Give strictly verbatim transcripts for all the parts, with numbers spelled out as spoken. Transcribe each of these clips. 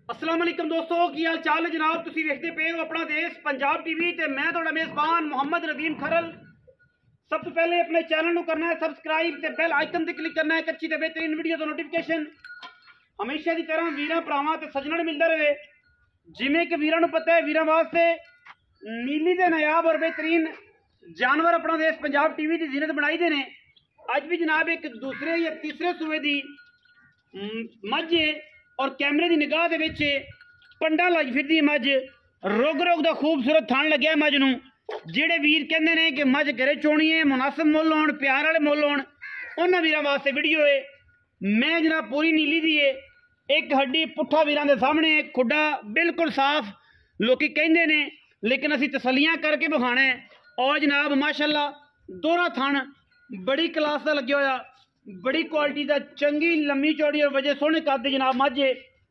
अस्सलाम वालेकुम दोस्तों, की हाल चाल है जनाब। तुसी देखते पे हो अपना देश पंजाब टीवी ते मैं तुहाडा मेज़बान मोहम्मद नदीम खरल। सब तो पहले अपने चैनल को करना है सबसक्राइब ते बेल आइकन ते क्लिक करना है अच्छी ते बेहतरीन वीडियो तो नोटिफिकेशन हमेशा की तरह वीरां भरावां ते सज्जणां मिलता रहे। जिमें कि वीरां नूं पता है वीरां वास्ते नीली ते नायाब और बेहतरीन जानवर अपना देश पंजाब टीवी की जीनत बनाई दे ने। अज भी जनाब एक दूसरे या तीसरे सूबे की मझ और कैमरे की निगाह दे विच पंडा लाई फिरदी मझ रोग रोग का खूबसूरत थान लग्या मझ नूं। जेड़े वीर कहंदे ने कि मझ घरे चोनी है, मुनासिब मुल होण, प्यार वाले मुल होण, उन्हां वीरां वास्ते वीडियो है। मैं जनाब पूरी नीली दी है, एक हड्डी पुट्ठा वीरां दे सामने, खुड्डा बिल्कुल साफ लोकी कहंदे ने, लेकिन असीं तसल्लियां करके विखाणा है। और जनाब माशाअल्लाह दोहरा थान बड़ी क्लास का लग्या होया, बड़ी क्वालिटी का, चंगी लम्मी चौड़ी और वजह सोहने कद जनाब मझ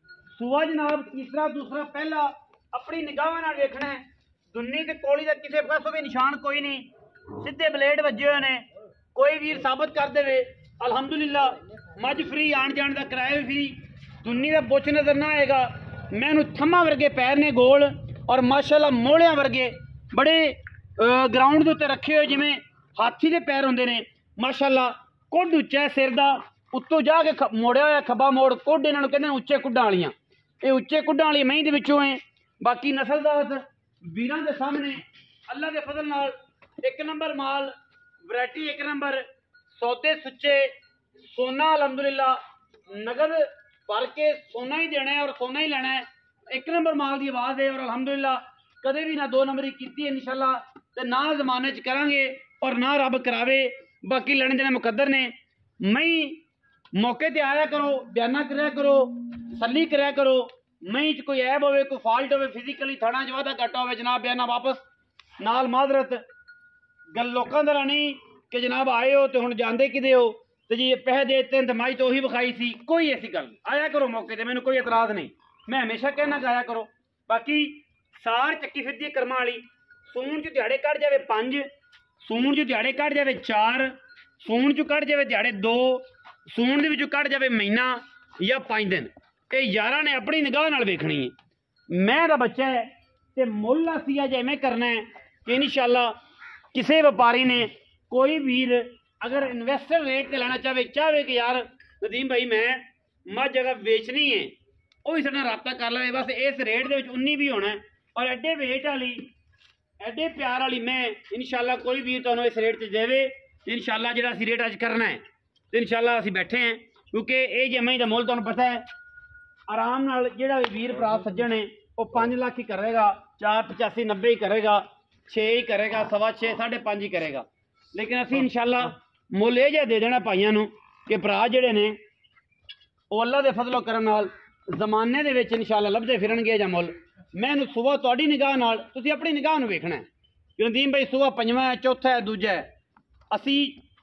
सूआ जनाब तीसरा दूसरा पहला अपनी निगाह नाल वेखना है। दुन्नी ते कोली का किसी पासों भी निशान कोई नहीं, सीधे ब्लेड वजे हुए ने। कोई वीर साबित कर दे अल्हम्दुलिल्लाह मझ फ्री, आन जान का किराया भी फ्री, दुन्नी का बुच नजर ना आएगा। मैनू थम्मा वर्गे पैर ने गोल और माशाअल्लाह मोहलियां वर्गे बड़े ग्राउंड के उत्ते रखे हुए जिमें हाथी के पैर होंगे ने। माशाअल्लाह कुड उच्चा है सिर का, उत्तों जाके मोड़िया हुआ खब्बा मोड़, कुड इन्होंने कहते हैं उच्चे कुड्डां वालियां। ये उच्चे कुड्डां वाली महीं दे विचों है। बाकी नस्लदार वीरां दे सामने अल्लाह के फजल नाल एक नंबर माल, वैरायटी एक नंबर, सौदे सुच्चे, सोना अल्हम्दुलिल्लाह नगद भर के सोना ही देना है और सोना ही लेना है। एक नंबर माल की आवाज़ है और अल्हम्दुलिल्लाह कदे भी ना दो नंबरी की इंशाअल्लाह, ते ना जमाने च करांगे और ना रब करावे। बाकी लेने देने मुकद्दर ने। मई मौके ते आया करो, बयाना कराया करो, तसल्ली कराया करो। मई च कोई ऐब होवे, कोई फॉल्ट होवे, फिजिकली थड़ा च वाधा घाटा होवे जनाब बयाना वापस नाल माजरत। गल लोकां दा नहीं कि जनाब आए हो तो हुण जांदे किदे हो तो जी पैसे देते हैं तो माई तो ही विखाई सी, कोई ऐसी गल आया करो मौके ते, मैनू कोई एतराज नहीं। मैं हमेशा कहना कि आया करो। बाकी सार चक्की फिरदी कर्मां वाली, सून च दिहाड़े कट जावे पंज, सून च दिहाड़े कट जावे चार, सून च कट जावे दिहाड़े दो, सून दे विचों कट जावे महीना या पाँच दिन। ये यारां ने अपनी निगाह नाल वेखनी है। मैं दा बच्चा है ते मुल असीं अज इवें करना है कि इंशाअल्लाह किसी व्यापारी ने कोई वीर अगर इन्वेस्टर रेट ते लेना चाहे चाहे कि यार नदीम भाई मैं मझ जगह बेचनी है, वो भी साडे राबता कर ले। बस इस रेट दे विच उन्नी भी होना है और एडे वेट वाली एडे प्यार वाली मैं इंशाअल्लाह कोई वीर तुहानूं इस रेट च देवे इंशाअल्लाह। जिहड़ा असीं रेट अज करना है तो इंशाअल्लाह असीं बैठे हैं, क्योंकि ये जमे का मुल तुहानूं पता है आराम नाल जिहड़ा वीर भरा सज्जण है वो पाँच लाख ही करेगा, चार पचासी नब्बे ही करेगा, छे ही करेगा, सवा छे साढ़े पाँच ही करेगा। लेकिन असीं इंशाअल्लाह मुल ये जिहा दे देना भाइयों नूं कि भरा जिहड़े ने वो अल्लाह दे फजलो करम नाल जमाने दे विच इंशाअल्लाह लभदे फिरनगे जां मुल। मैं सुबह तुहाडी निगाह नाल तुसीं अपनी निगाह नूं वेखना है कि नदीम भाई सुबह पंजवां है, चौथा है, दूजा है। असी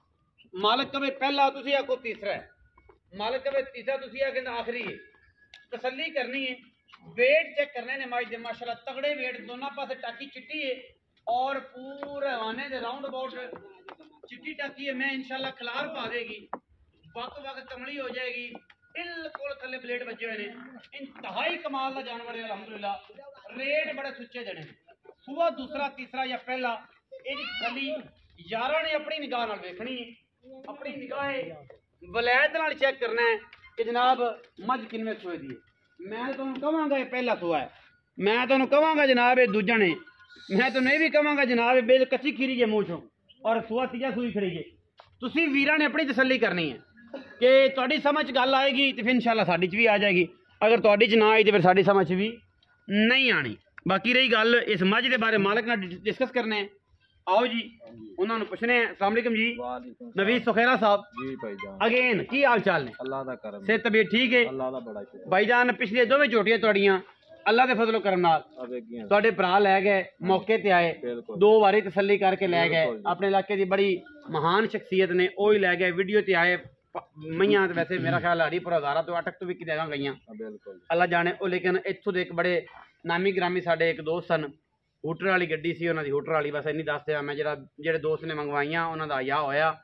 मालिक कवे पहला, तुसीं आखो तीसरा है, मालिक कवे तीसरा, तुसीं आखे आखिरी है। तसल्ली करनी है, वेट चेक करने ने मज दे माशाअल्लाह तगड़े वेट, दोनों पासे टाकी चिट्टी है और पूरे आने दे राउंड अबाउट चिट्टी टाकी है। मैं इंशाअल्लाह खिलार पा देगी, वक्त वक्त कमली हो जाएगी, बिल्कुल थले ब्लेड बजे हुए ने। इंतहाई कमाल का जानवर है अल्हम्दुलिल्लाह। रेट बड़े सुच्चे देने, सुबह दूसरा तीसरा या पहला ये गली यारां ने अपनी निगाह नाल वेखनी है। अपनी निगाह वलैत नाल चेक करना है कि जनाब मझ किनवे सोए दी है। मैं तुहानूं कहांगा ये पहला सोआ है, मैं तुहानूं कहांगा जनाब ये दूजा ने, मैं तुहानूं ये भी कहांगा जनाब बेल कच्ची खीरी जे मूँह चों और सुआ तीजा सूई खड़ी जे। तुसीं वीरां ने अपनी तसल्ली करनी है कि तुहाडी समझ गल आएगी तो फिर इंशाअल्लाह साडी च भी आ जाएगी, अगर तुहाडी च ना आई तो फिर साडी समझ भी नहीं आनी। बाकी रही गल इस मझ के बारे मालिक नाल डिस्कस करने, आओ जी उन्होंने पूछने। अस्सलाम वालेकुम जी, नवीद सुखेरा साहब जी भाईजान अगेन की हाल चाल ने? अल्लाह दा करम से तबीयत ठीक है अल्लाह दा बड़ा शुक्र भाईजान। पिछले दोवें झोटियां तुहाडियां अल्लाह के फजलो करम नाल तुहाडे भरा लै गए, मौके ते आए, दो बारी तसल्ली करके लै गए। अपने इलाके की बड़ी महान शख्सियत ने वो ही लै गए, वीडियो ते आए। मईयां तो वैसे मेरा ख्याल हड़ीपुर हज़ारा तो अटक तो भी किते गई अल्लाह जाने वो, लेकिन इत्थों के एक बड़े नामी ग्रामी साडे एक दोस्त सन, हूटर वाली गड्डी सी उन्होंने, हूटर वाली बस इन्नी दस दिया मैं, जो जेडे दोस्त ने मंगवाइया उन्होंने हया होया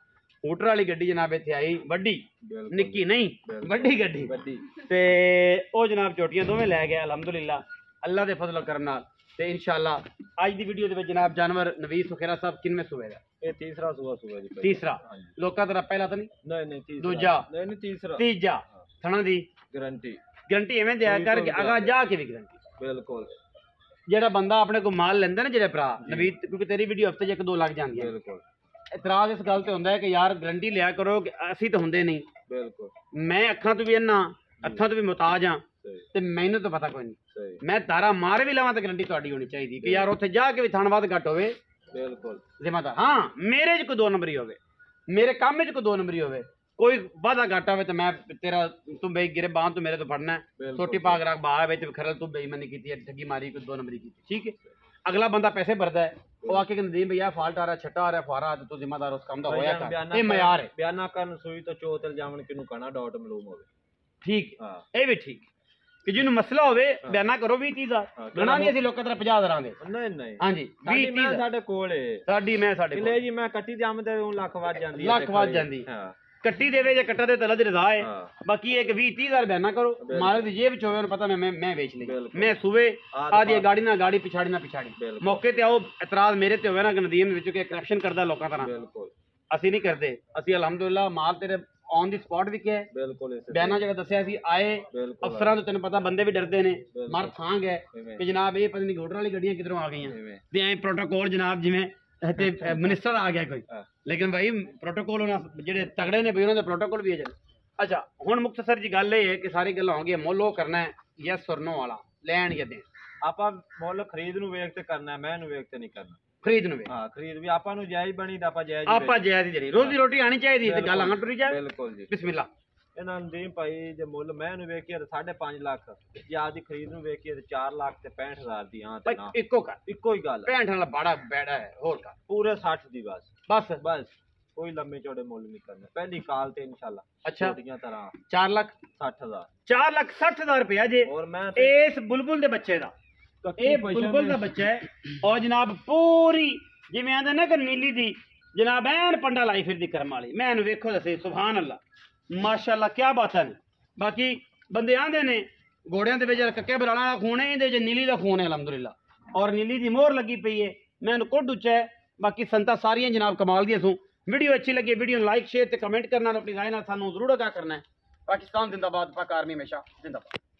ਸਕੂਟਰ ਵਾਲੀ ਗੱਡੀ ਜਨਾਬ ਇੱਥੇ ਆਈ ਵੱਡੀ ਨਿੱਕੀ ਨਹੀਂ ਵੱਡੀ ਗੱਡੀ ਵੱਡੀ ਤੇ ਉਹ ਜਨਾਬ ਝੋਟੀਆਂ ਦੋਵੇਂ ਲੈ ਗਿਆ ਅਲਹਮਦੁਲਿਲਾ ਅੱਲਾ ਦੇ ਫਜ਼ਲ ਕਰਮ ਨਾਲ ਤੇ ਇਨਸ਼ਾਅੱਲਾ ਅੱਜ ਦੀ ਵੀਡੀਓ ਦੇ ਵਿੱਚ ਜਨਾਬ ਜਾਨਵਰ ਨਵੀਦ ਸੁਖੇਰਾ ਸਾਹਿਬ ਕਿੰਨੇ ਸੂਏ ਦਾ ਇਹ ਤੀਸਰਾ ਸੂਆ ਸੂਆ ਜੀ ਤੀਸਰਾ ਲੋਕਾਂ ਤਰ੍ਹਾਂ ਪਹਿਲਾ ਤਾਂ ਨਹੀਂ ਨਹੀਂ ਨਹੀਂ ਤੀਸਰਾ ਦੂਜਾ ਨਹੀਂ ਨਹੀਂ ਤੀਸਰਾ ਤੀਜਾ ਥਣਾ ਦੀ ਗਾਰੰਟੀ ਗਰੰਟੀ ਐਵੇਂ ਦਿਆ ਕਰ ਕਿ ਅਗਾ ਜਾ ਕੇ ਵੀ ਗਰੰਟੀ ਬਿਲਕੁਲ ਜਿਹੜਾ ਬੰਦਾ ਆਪਣੇ ਕੋਲ ਮਾਲ ਲੈਂਦਾ ਨਾ ਜਿਹੜੇ ਭਰਾ ਨਵੀਦ ਕਿਉਂਕਿ ਤੇਰੀ ਵੀਡੀਓ ਹਫਤੇ 'ਚ ਇੱਕ ਦੋ ਲੱਗ ਜਾਂਦੀ ਹੈ ਬਿਲਕੁਲ ਇਤਰਾਜ਼ ਇਸ ਗੱਲ ਤੇ ਹੁੰਦਾ ਹੈ ਕਿ ਯਾਰ ਗਰੰਟੀ ਲਿਆ ਕਰੋ ਕਿ ਅਸੀਂ ਤਾਂ ਹੁੰਦੇ ਨਹੀਂ ਬਿਲਕੁਲ ਮੈਂ ਅੱਖਾਂ ਤੋਂ ਵੀ ਇੰਨਾ ਅੱਖਾਂ ਤੋਂ ਵੀ ਮੁਤਾਜ ਹਾਂ ਤੇ ਮੈਨੂੰ ਤਾਂ ਪਤਾ ਕੋਈ ਨਹੀਂ ਮੈਂ ਤਾਰਾ ਮਾਰ ਵੀ ਲਵਾਂ ਤਾਂ ਗਰੰਟੀ ਤੁਹਾਡੀ ਹੋਣੀ ਚਾਹੀਦੀ ਕਿ ਯਾਰ ਉੱਥੇ ਜਾ ਕੇ ਵੀ ਥਣ ਵੱਧ ਘੱਟ ਹੋਵੇ ਬਿਲਕੁਲ ਜ਼ਿੰਮੇਦਾਰ ਹਾਂ ਮੇਰੇ 'ਚ ਕੋਈ ਦੋ ਨੰਬਰੀ ਹੋਵੇ ਮੇਰੇ ਕੰਮ 'ਚ ਕੋਈ ਦੋ ਨੰਬਰੀ ਹੋਵੇ ਕੋਈ ਵਾਧਾ ਘਾਟਾ ਹੋਵੇ ਤਾਂ ਮੈਂ ਤੇਰਾ ਤੂੰ ਬਈ ਗਿਰਬਾਨ ਤੂੰ ਮੇਰੇ ਤੋਂ ਫੜਨਾ ਛੋਟੀ ਪਾਗ ਰੱਖ ਬਾਹ ਵਿੱਚ ਖਰਲ ਤੂੰ ਬੇਈਮਾਨੀ ਕੀਤੀ ਹੈ ਠੱਗੀ ਮਾਰੀ ਕੋਈ ਦੋ ਨੰਬਰੀ ਕੀਤੀ ਠੀਕ ਹੈ ਅਗਲਾ ਬੰਦਾ ਪੈਸੇ ਭਰਦਾ ਹੈ ਉਹ ਆਕੇ ਕਹਿੰਦੇ ਨਦੀਮ ਭਈਆ ਫਾਲਟ ਆ ਰਿਹਾ ਛੱਟਾ ਆ ਰਿਹਾ ਫੁਆਰਾ ਆ ਤੂੰ ਜ਼ਿੰਮੇਦਾਰ ਉਸ ਕੰਮ ਦਾ ਹੋਇਆ ਕਰ ਇਹ ਮਿਆਰ ਹੈ ਬਿਆਨਾ ਕਰਨ ਸੂਈ ਤੋਂ ਚੋਤ ਇਲਜ਼ਾਮਣ ਕਿਨੂੰ ਕਹਣਾ ਡਾਟ ਮਲੂਮ ਹੋਵੇ ਠੀਕ ਇਹ ਵੀ ਠੀਕ ਕਿ ਜਿਹਨੂੰ ਮਸਲਾ ਹੋਵੇ ਬਿਆਨਾ ਕਰੋ ਵੀਹ ਤੀਹ ਦਾ ਗਣਾ ਨਹੀਂ ਅਸੀਂ ਲੋਕਾਂ ਤਰ੍ਹਾਂ ਪੰਜਾਹ ਹਜ਼ਾਰਾਂ ਦੇ ਨਹੀਂ ਨਹੀਂ ਹਾਂਜੀ ਵੀਹ ਮੈਂ ਸਾਡੇ ਕੋਲ ਏ ਸਾਡੀ ਮੈਂ ਸਾਡੇ ਲੈ ਜੀ ਮੈਂ ਕੱਟੀ ਦੇ ਆਮਦ ਲੱਖ ਵੱਜ ਜਾਂਦੀ ਲੱਖ ਵੱਜ ਜਾਂਦੀ ਹਾਂ ਕੱਟੀ ਦੇਵੇ ਜਾਂ ਕੱਟਾ ਦੇ ਤਲਾ ਦੀ ਰਜ਼ਾ ਹੈ ਬਾਕੀ ਇੱਕ ਵੀਹ ਤੀਹ ਹਜ਼ਾਰ ਬਿਆਨਾ ਕਰੋ ਮਾਲਕ ਦੀ ਜੇਬ ਚ ਹੋਵੇ ਉਹਨੂੰ ਪਤਾ ਮੈਂ ਮੈਂ ਵੇਚ ਲਈ ਮੈਂ ਸੂਵੇ ਆਦੀ ਗਾੜੀ ਨਾਲ ਗਾੜੀ ਪਿਛਾੜੀ ਨਾਲ ਪਿਛਾੜੀ ਮੌਕੇ ਤੇ ਆਓ ਇਤਰਾਜ਼ ਮੇਰੇ ਤੇ ਹੋਵੇ ਨਾ ਨਦੀਮ ਵਿੱਚ ਕਿ ਕਰੈਕਸ਼ਨ ਕਰਦਾ ਲੋਕਾਂ ਤਰ੍ਹਾਂ ਬਿਲਕੁਲ ਅਸੀਂ ਨਹੀਂ ਕਰਦੇ ਅਸੀਂ ਅਲਹਮਦੁਲਿਲਾ ਮਾਲ ਤੇਰੇ ਔਨ ਦੀ ਸਪੌਟ ਵੀ ਕਿਹਾ ਬਿਲਕੁਲ ਬਿਆਨਾ ਜਿਹੜਾ ਦੱਸਿਆ ਸੀ ਆਏ ਅਫਸਰਾਂ ਤੋਂ ਤੈਨੂੰ ਪਤਾ ਬੰਦੇ ਵੀ ਡਰਦੇ ਨੇ ਮਰ ਥਾਂਗ ਹੈ ਕਿ ਜਨਾਬ ਇਹ ਪਤਾ ਨਹੀਂ ਗੋਡਰ ਵਾਲੀ ਗੱਡੀਆਂ ਕਿਧਰੋਂ ਆ ਗਈਆਂ ਤੇ ਐ ਪ੍ਰੋਟੋਕੋਲ ਜਨਾਬ ਜਿਵੇਂ ਤੇ ਮਿਨਿਸਟਰ ਆ ਗਿਆ ਕੋਈ ਲੇਕਿਨ ਭਾਈ ਪ੍ਰੋਟੋਕੋਲ ਉਹਨਾਂ ਜਿਹੜੇ ਤਗੜੇ ਨੇ ਬਈ ਉਹਨਾਂ ਦਾ ਪ੍ਰੋਟੋਕੋਲ ਵੀ ਹੈ ਜਨ ਅੱਛਾ ਹੁਣ ਮੁਖਤਸਰ ਜੀ ਗੱਲ ਇਹ ਹੈ ਕਿ ਸਾਰੀ ਗੱਲਾਂ ਹੋ ਗਈਆਂ ਮੁੱਲ ਉਹ ਕਰਨਾ ਹੈ ਯੈਸ ਔਰ ਨੋ ਵਾਲਾ ਲੈਣ ਜਾਂ ਦੇਣ ਆਪਾਂ ਮੁੱਲ ਖਰੀਦ ਨੂੰ ਵੇਖ ਤੇ ਕਰਨਾ ਮੈਂ ਨੂੰ ਵੇਖ ਤੇ ਨਹੀਂ ਕਰਨਾ ਖਰੀਦ ਨੂੰ ਵੇਖ ਹਾਂ ਖਰੀਦ ਵੀ ਆਪਾਂ ਨੂੰ ਜਾਇਜ਼ ਬਣੀ ਤਾਂ ਆਪਾਂ ਜਾਇਜ਼ ਆਪਾਂ ਜਾਇਜ਼ ਹੀ ਦੇਣੀ ਰੋਜ਼ੀ ਰੋਟੀ ਆਣੀ ਚਾਹੀਦੀ ਤੇ ਗੱਲ ਆਂ ਟੁਰੀ ਜਾਏ ਬਿਲਕੁਲ ਜੀ ਬਿਸਮਿਲ੍ਲਾ ਇਹਨਾਂ ਨਦੀਮ ਭਾਈ ਜੇ ਮੁੱਲ ਮੈਂ ਨੂੰ ਵੇਖੀਏ ਤਾਂ ਸਾਢੇ ਪੰਜ ਲੱਖ ਜੇ ਆਦੀ ਖਰੀਦ ਨੂੰ ਵੇਖੀਏ ਤੇ ਚਾਰ ਲੱਖ ਤੇ ਪੈਂਹਠ ਹਜ਼ਾਰ ਦੀ ਹਾਂ ਤੇ ਨਾ ਇੱਕੋ ਕਰ ਇੱਕੋ ਹੀ ਗੱਲ ਪੈਂਹਠ ਵਾਲਾ ਬਾੜਾ ਬੈੜਾ ਹੈ ਹੋਰ ਕਰ ਪੂਰੇ ਸੱਠ ਦੀ ਬਸ ਬਸ ਬਸ ਕੋਈ ਲੰਮੇ ਚੌੜੇ ਮੁੱਲ ਨਹੀਂ ਕਰਨਾ ਪਹਿਲੀ ਕਾਲ ਤੇ ਇਨਸ਼ਾਅੱਲਾ ਅੱਛਾ ਛੋਟੀਆਂ ਤਰ੍ਹਾਂ ਚਾਰ ਲੱਖ ਸੱਠ ਹਜ਼ਾਰ ਚਾਰ ਲੱਖ ਸੱਠ ਹਜ਼ਾਰ ਰੁਪਇਆ ਜੇ ਔਰ ਮੈਂ ਇਸ ਬੁਲਬੁਲ ਦੇ ਬੱਚੇ ਦਾ ਇਹ ਬੁਲਬੁਲ ਦਾ ਬੱਚਾ ਹੈ ਔਰ ਜਨਾਬ ਪੂਰੀ ਜਿਵੇਂ ਆਂਦਾ ਨਾ ਕਿ ਨੀਲੀ ਦੀ ਜਨਾਬ ਐਨ ਪੰਡਾ ਲਾਈ ਫਿਰਦੀ ਕਰਮ ਵਾਲੀ ਮੈਂ ਇਹਨੂੰ ਵੇਖੋ ਦੱਸੇ ਸੁਭਾਨ ਅੱਲਾ ਮਾਸ਼ਾਅੱਲਾ ਕੀ ਬਾਤਾਂ ਨੇ ਬਾਕੀ ਬੰਦੇ ਆਂਦੇ ਨੇ ਘੋੜਿਆਂ ਦੇ ਵਿੱਚ ਕੱਕੇ ਬਰਾਣਾ ਦਾ ਖੂਨ ਹੈ ਇਹਦੇ ਵਿੱਚ ਨੀਲੀ ਦਾ ਖੂਨ ਹੈ ਅਲਹਮਦੁਲਿਲਾ ਔਰ ਨੀਲੀ ਦੀ ਮੋਹਰ ਲੱਗੀ ਪਈ ਹੈ ਮੈਂ ਇਹਨੂੰ ਕੁੱਢ ਉੱਚਾ ਹੈ ਬਾਕੀ ਸੰਤਾ ਸਾਰੀਆਂ ਜਨਾਬ ਕਮਾਲ ਦੀਆਂ ਸੂ ਵੀਡੀਓ ਅੱਛੀ ਲੱਗੀ ਵੀਡੀਓ ਨੂੰ ਲਾਈਕ ਸ਼ੇਅਰ ਤੇ ਕਮੈਂਟ ਕਰਨਾ ਆਪਣੀ ਰਾਏ ਨਾਲ ਸਾਨੂੰ ਜ਼ਰੂਰ ਅਗਾ ਕਰਨਾ ਹੈ ਪਾਕਿਸਤਾਨ ਜ਼ਿੰਦਾਬਾਦ ਪਾਕ ਆਰਮੀ ਹਮੇਸ਼ਾ ਜ਼ਿੰਦਾਬਾਦ